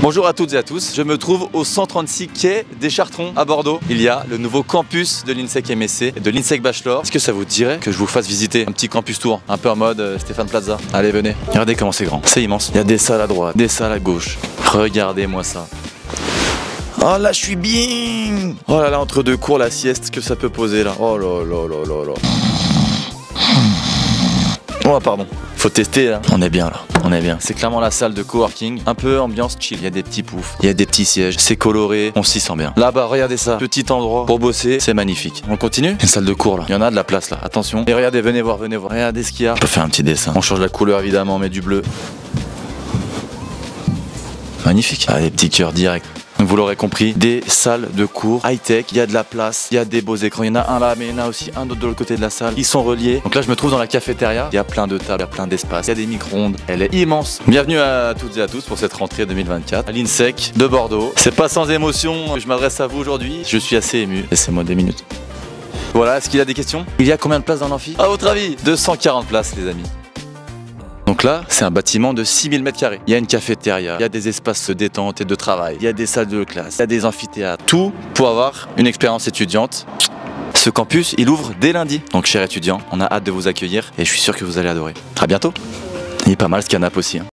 Bonjour à toutes et à tous, je me trouve au 136 quai des Chartrons à Bordeaux. Il y a le nouveau campus de l'INSEC MSC et de l'INSEC Bachelor. Est-ce que ça vous dirait que je vous fasse visiter un petit campus tour, un peu en mode Stéphane Plaza? Allez, venez. Regardez comment c'est grand, c'est immense. Il y a des salles à droite, des salles à gauche. Regardez-moi ça. Oh là, je suis bien. Oh là là, entre deux cours, la sieste que ça peut poser là. Oh là là là là là. Oh pardon, faut tester là. On est bien là, on est bien. C'est clairement la salle de coworking, un peu ambiance chill. Il y a des petits poufs, il y a des petits sièges, c'est coloré, on s'y sent bien. Là-bas, regardez ça, petit endroit pour bosser, c'est magnifique. On continue? Une salle de cours là, il y en a de la place là, attention. Et regardez, venez voir, regardez ce qu'il y a. On peut faire un petit dessin, on change la couleur évidemment, on met du bleu. Magnifique. Ah, des petits cœurs directs. Vous l'aurez compris, des salles de cours high-tech, il y a de la place, il y a des beaux écrans, il y en a un là mais il y en a aussi un autre de l'autre côté de la salle, ils sont reliés. Donc là je me trouve dans la cafétéria, il y a plein de tables, il y a plein d'espace, il y a des micro-ondes, elle est immense. Bienvenue à toutes et à tous pour cette rentrée 2024 à l'INSEC de Bordeaux. C'est pas sans émotion que je m'adresse à vous aujourd'hui, je suis assez ému, laissez-moi des minutes. Voilà, est-ce qu'il y a des questions? Il y a combien de places dans l'amphi? À votre avis? 240 places les amis. Donc là, c'est un bâtiment de 6000 m². Il y a une cafétéria, il y a des espaces de détente et de travail, il y a des salles de classe, il y a des amphithéâtres. Tout pour avoir une expérience étudiante. Ce campus, il ouvre dès lundi. Donc chers étudiants, on a hâte de vous accueillir et je suis sûr que vous allez adorer. À bientôt. Il est pas mal ce canapé aussi.